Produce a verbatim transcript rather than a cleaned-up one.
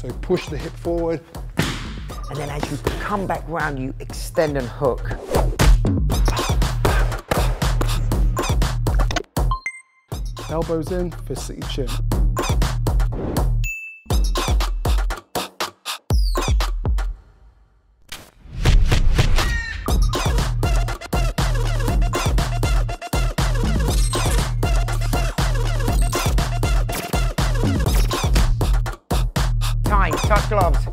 So push the hip forward. And then as you come back round, you extend and hook. Elbows in for sitting chin. Time, touch gloves.